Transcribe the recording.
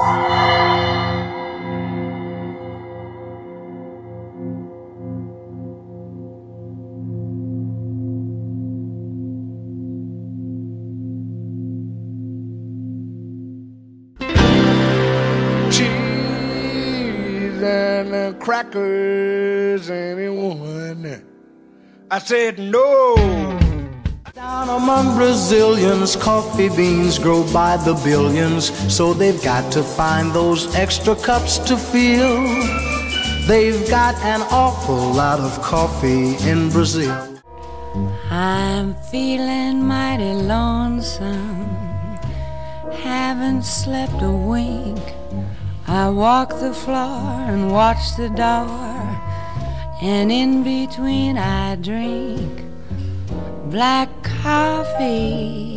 Cheese and crackers, anyone? I said no. Down among Brazilians, coffee beans grow by the billions, so they've got to find those extra cups to fill. They've got an awful lot of coffee in Brazil. I'm feeling mighty lonesome, haven't slept a wink. I walk the floor and watch the door, and in between I drink black coffee